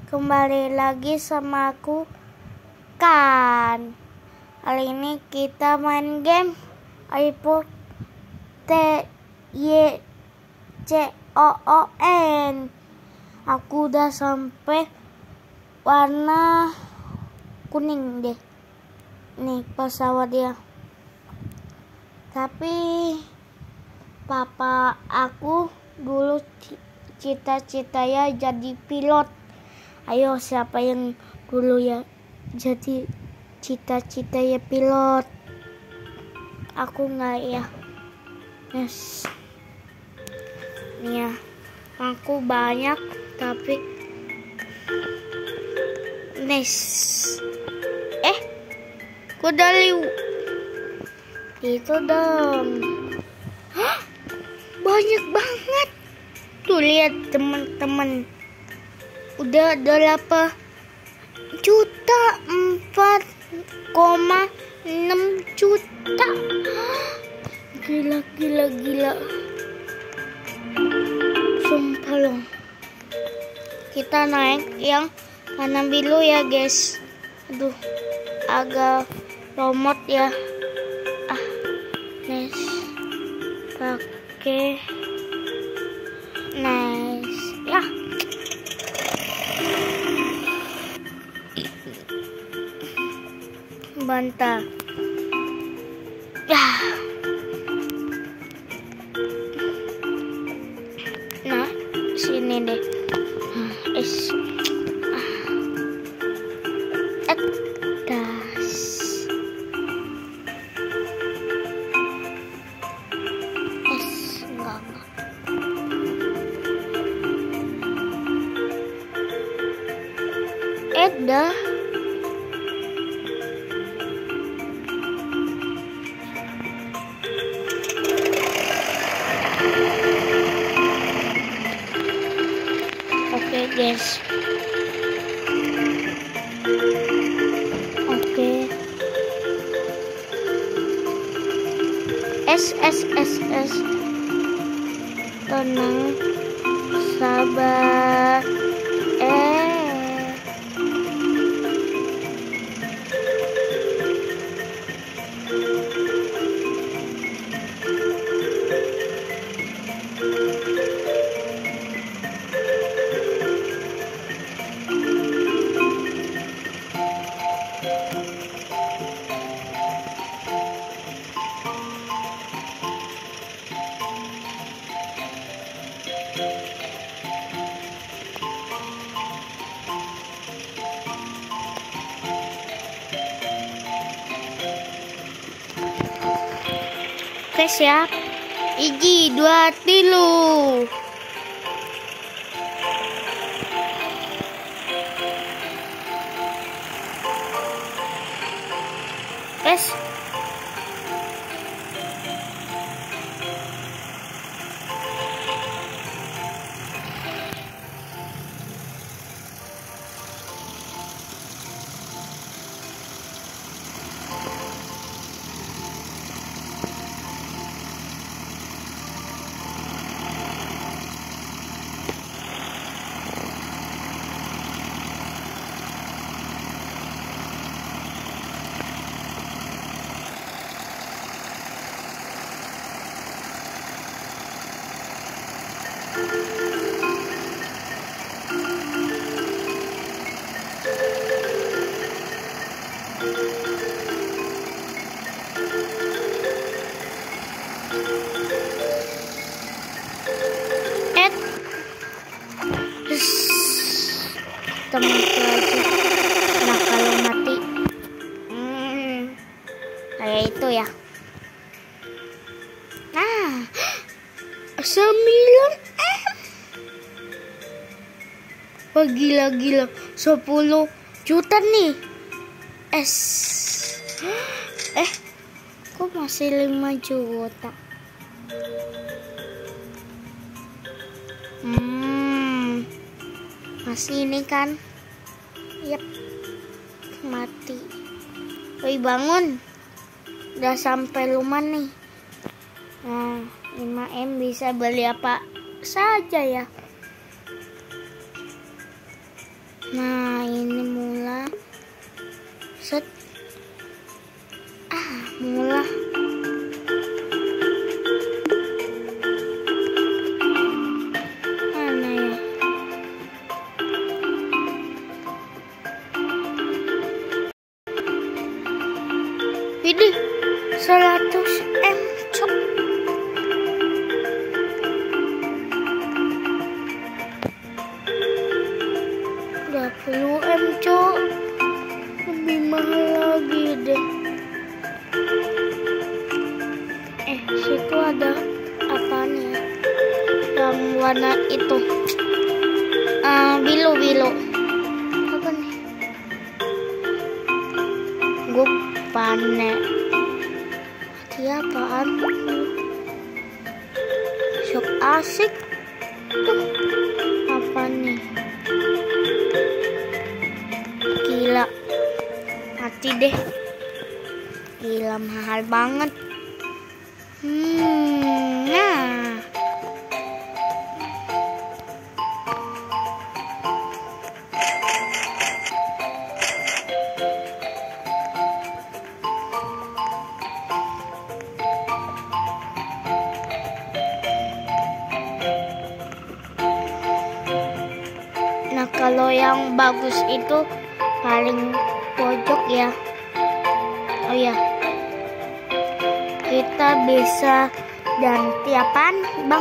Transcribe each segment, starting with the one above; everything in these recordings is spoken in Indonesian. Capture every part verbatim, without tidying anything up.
kembali lagi sama aku Kan. Kali ini kita main game iPhone T Y C O O N. Aku udah sampai warna kuning deh. Nih pesawat dia. Tapi papa aku dulu cita-cita ya jadi pilot. Ayo siapa yang dulu ya jadi cita-cita ya pilot? Aku nggak ya. Yes. Nih ya, aku banyak tapi nice. Eh, kuda liu. Itu dong. Hah? Banyak banget. Tuh lihat teman-teman. Udah delapan juta empat koma enam juta. Gila gila gila. Sumpah loh. Kita naik yang warna biru ya guys. Aduh, agak lomot ya. Ah, nice. Pakai nice ya. Bantah. Ya. Nah, sini deh. Es. Ah. Das. Es enggak enggak. Eda. Oke guys. Oke. S S S S. Tenang. Sabar. Eh. Oke siap. Iji dua tilu. Es. Eh, teman lagi. Nah kalau mati, hmm, kayak itu ya. Nah, sembilan M. Wah gila gila, sepuluh juta nih. Es. Eh, kok masih lima juta? Hmm, masih ini kan? Yep, mati. Woi bangun, udah sampai rumah nih. Nah, lima M bisa beli apa saja ya. Nah, ini mula. Set. Ah, mula. Mana ya? Ini seratus M, cok. dua puluh M, cok. Lebih mahal lagi deh. Eh, situ ada apaan ya? Yang warna itu. Uh, bilu-bilu. Apa nih? Gue panen. Dia apaan? Sok asik. Tuh. Apa nih? Gila. Mati deh. Gila, mahal banget. Hmm, nah. Nah, kalau yang bagus itu paling pojok ya. Oh ya, kita bisa ganti apaan, Bang?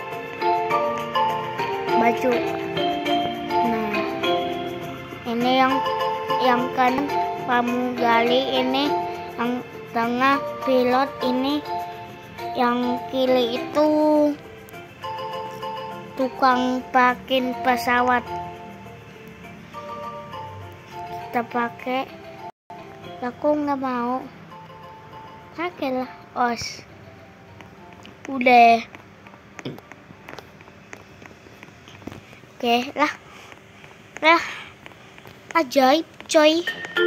Baju. Nah, ini yang yang kanan pramugari, ini yang tengah pilot, ini yang kiri itu tukang parkir pesawat. Kita pakai, aku nggak mau pakailah os. Udah. Oke lah, lah ajaib coy.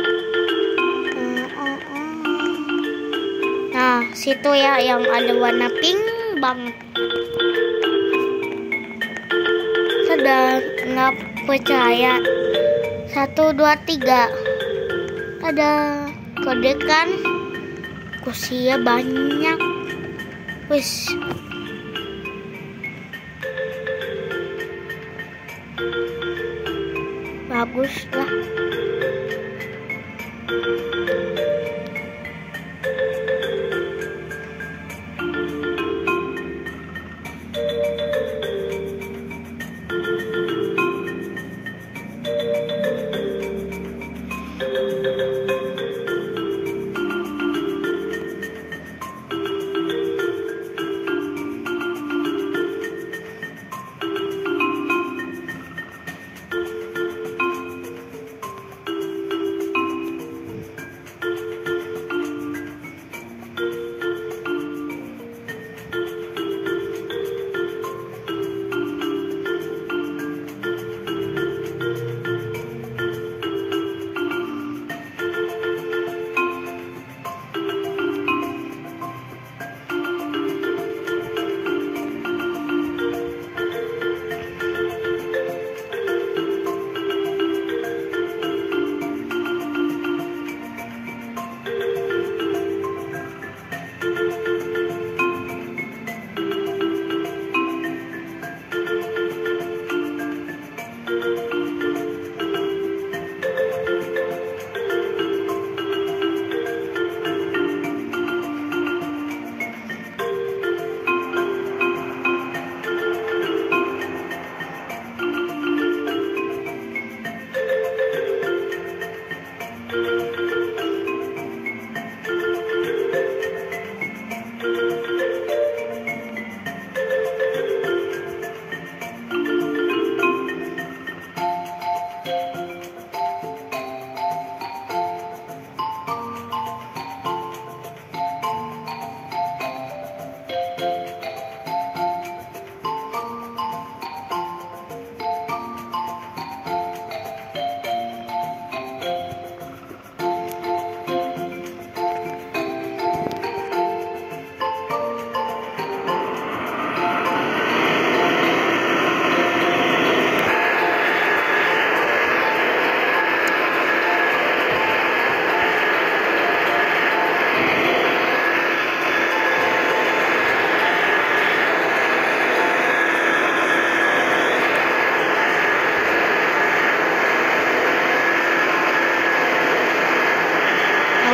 Nah, situ ya yang ada warna pink banget. Sudah nggak percaya. Satu, dua, tiga. Ada kode kan? Kursinya banyak. Wis. Bagus lah.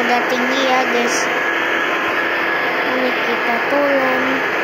udah tinggi ya guys. Ini kita turun.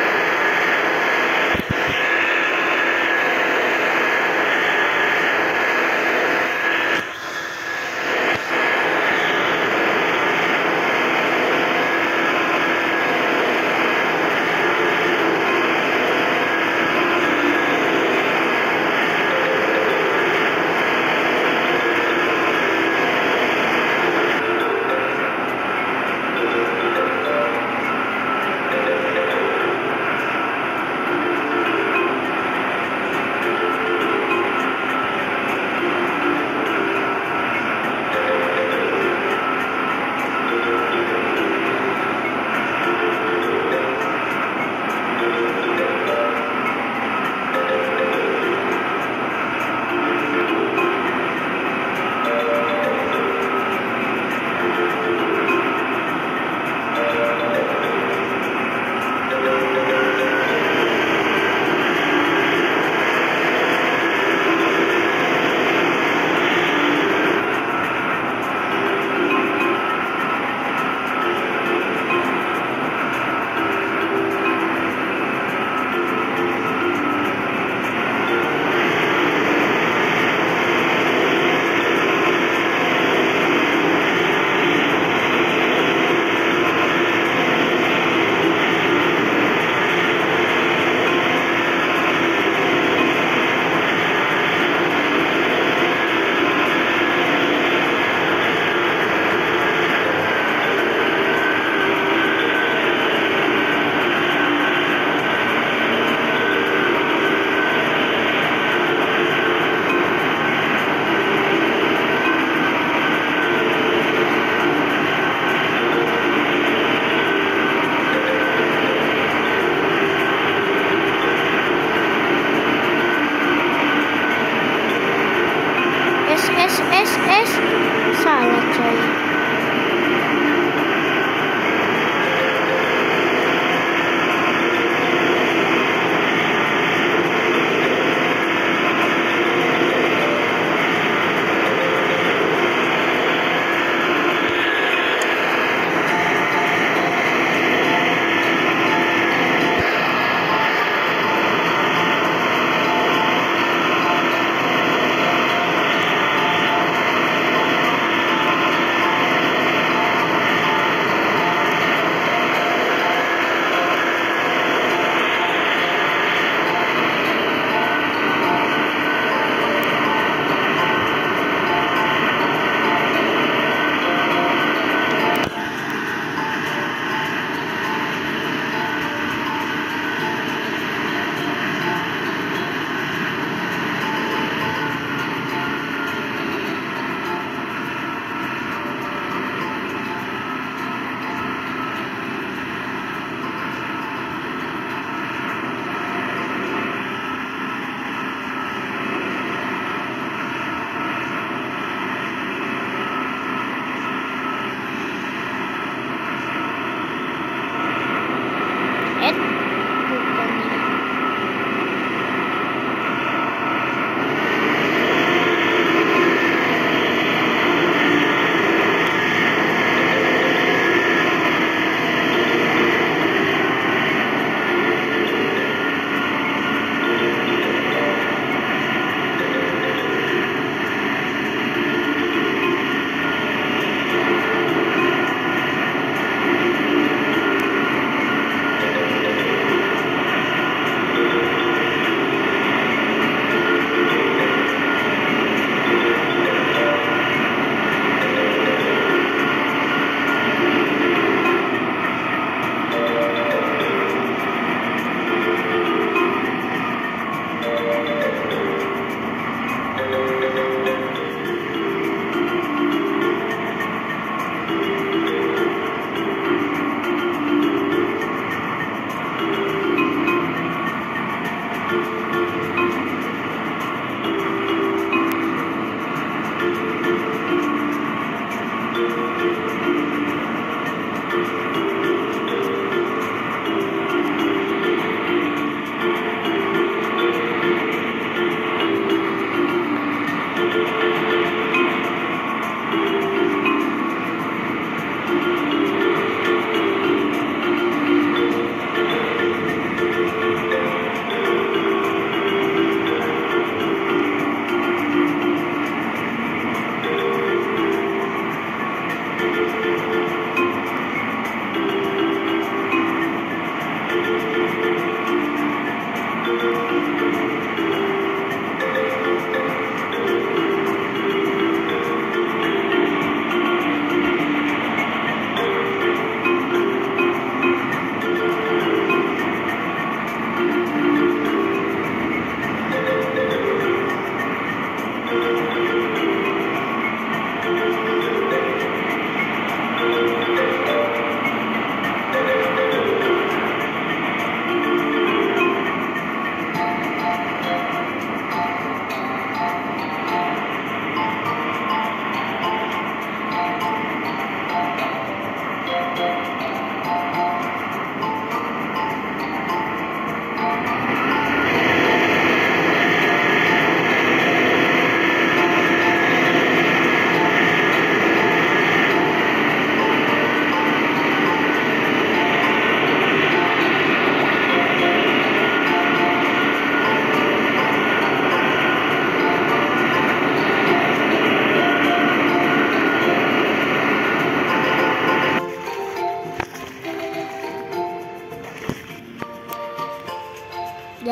Salah coy.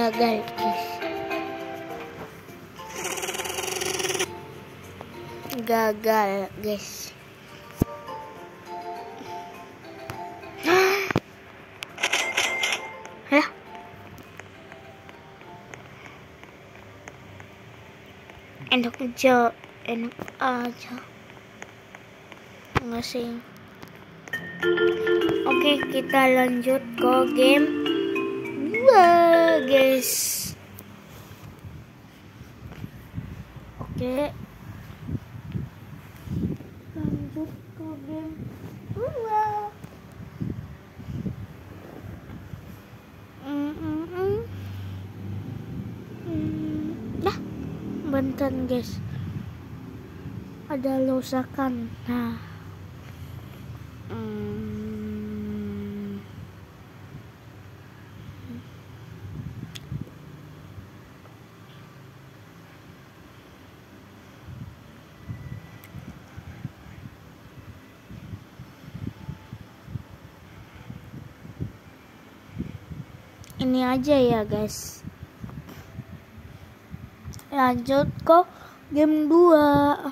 gagal guys. Gagal guys. Hah? Enak aja, enak aja. Enggak sih. Oke, kita lanjut ke game dua guys. Oke, lanjut ke game dua. Mm -mm -mm. Mm. Nah, bentar guys, ada losakan. Nah, mm. Ini aja ya guys. Lanjut ke game dua.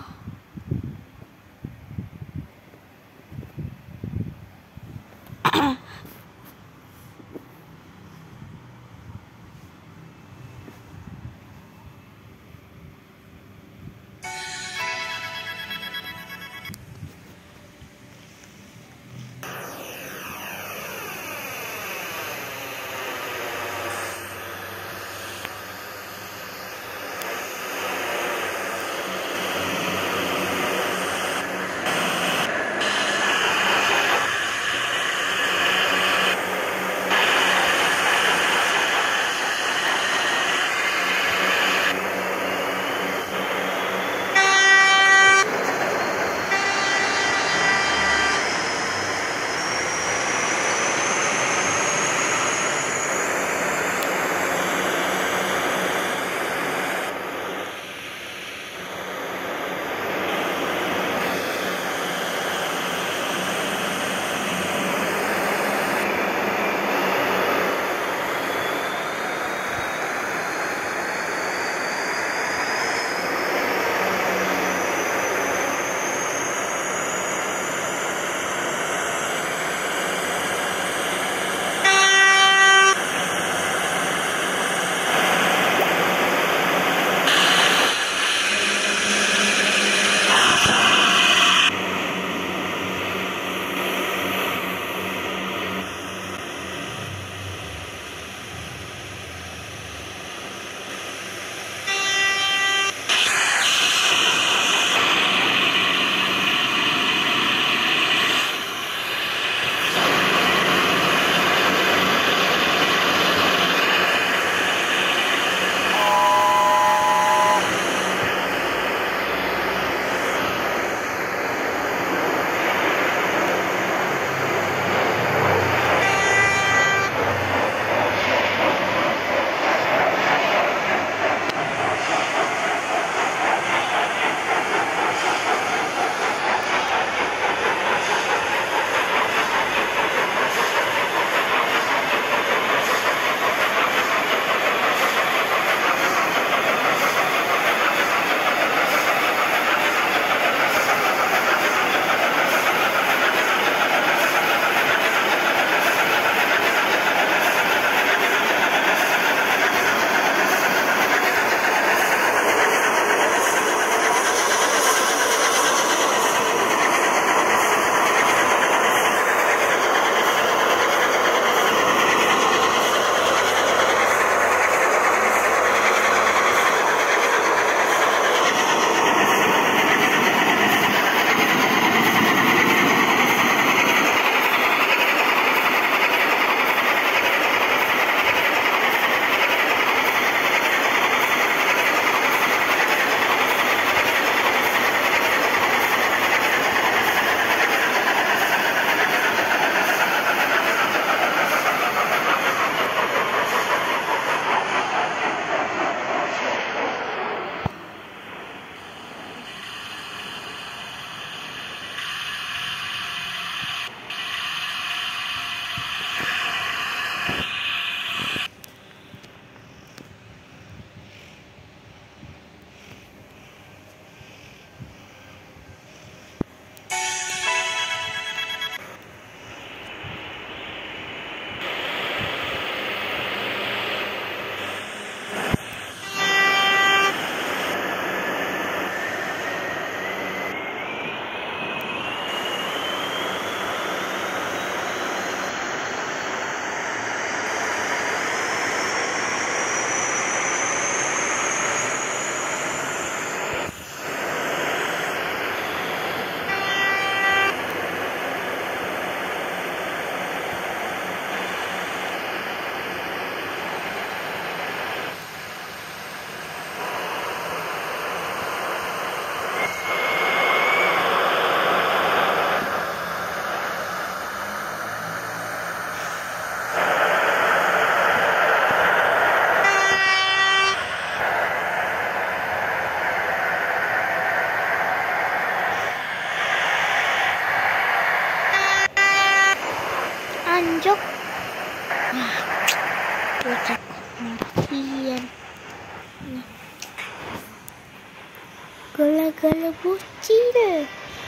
gala-gala bocil.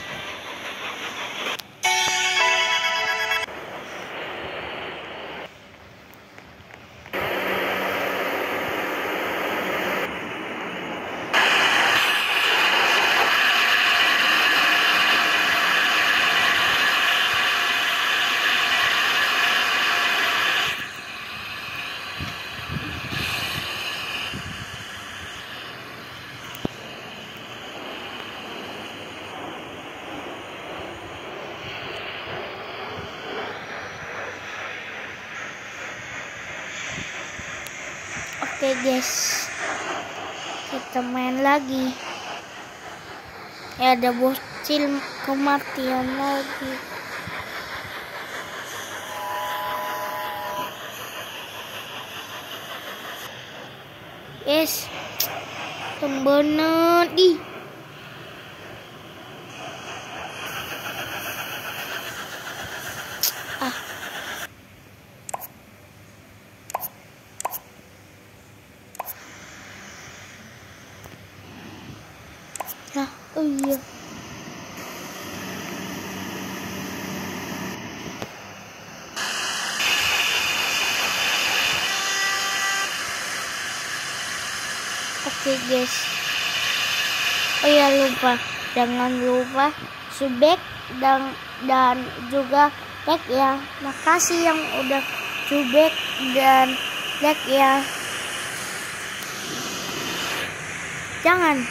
Oke guys, kita main lagi. Ya, ada bocil kematian lagi. Yes, bener di. Ah. Nah, oh iya. Oke guys. Oh ya, lupa. Jangan lupa subscribe dan dan juga like ya. Makasih yang udah subscribe dan like ya. Jangan.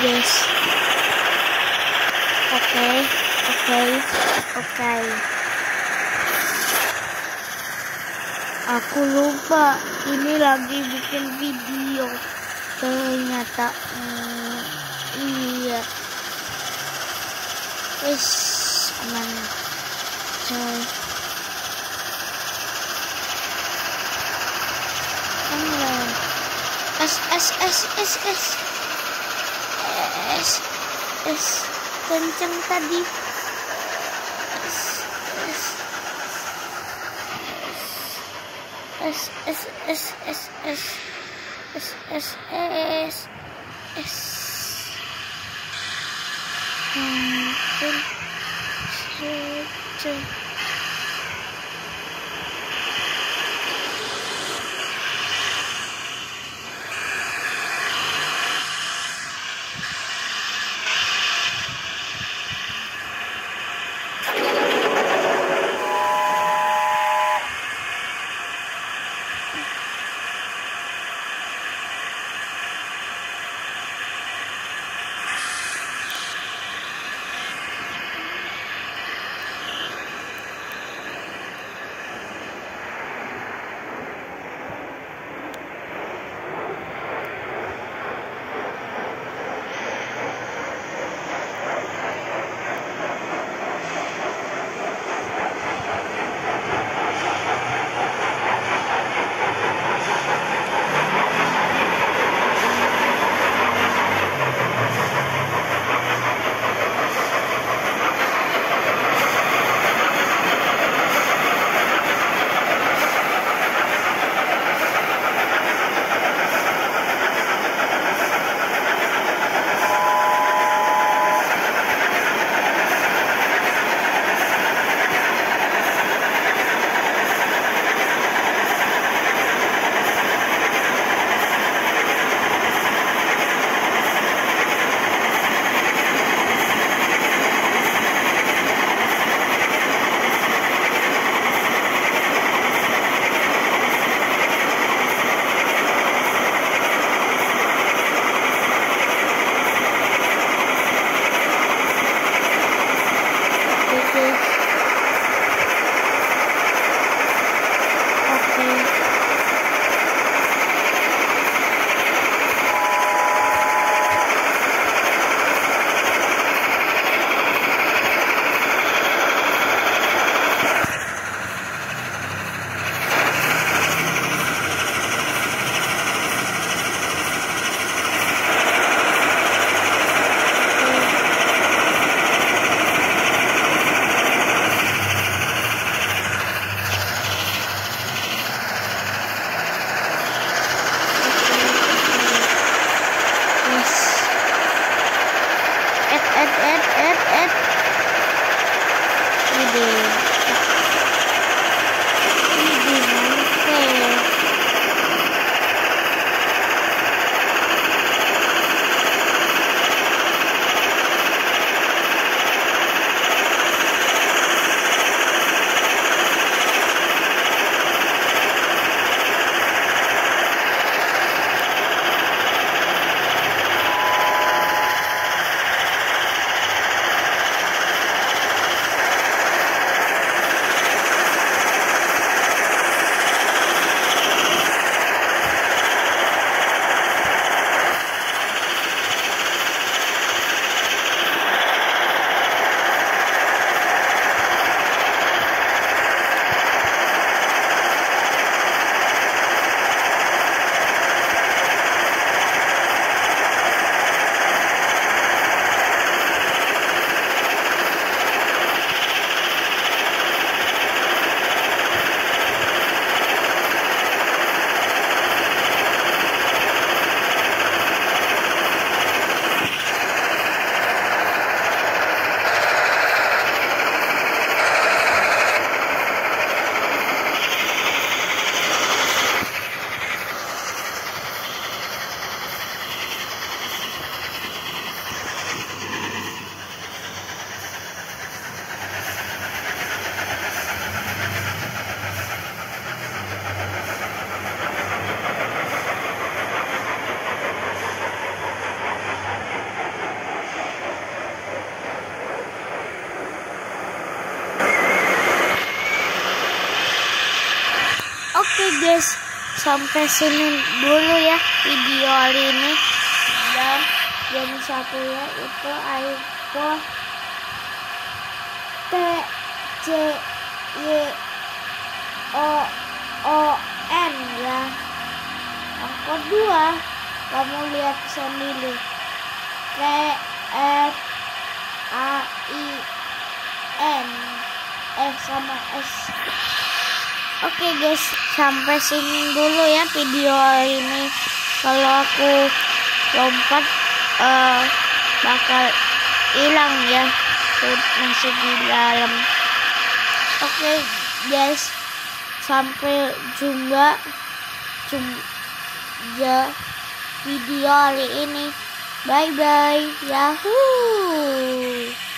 guys. Oke, oke, oke. Aku lupa ini lagi bikin video. Ternyata hmm, iya. Wis aman. Coy. Aman. S S S S S S S kenceng tadi. S S S S S S S S S S S hancur saja. guys, sampai sini dulu ya video hari ini. Dan yang satu ya itu iPhone T C Y O O N ya. Yang kedua kamu lihat sendiri, T F A I N eh sama S. Oke guys, sampai sini dulu ya video hari ini. Kalau aku lompat uh, bakal hilang ya, masih di dalam. Oke guys, sampai jumpa jumpa video hari ini. Bye bye, yahoo.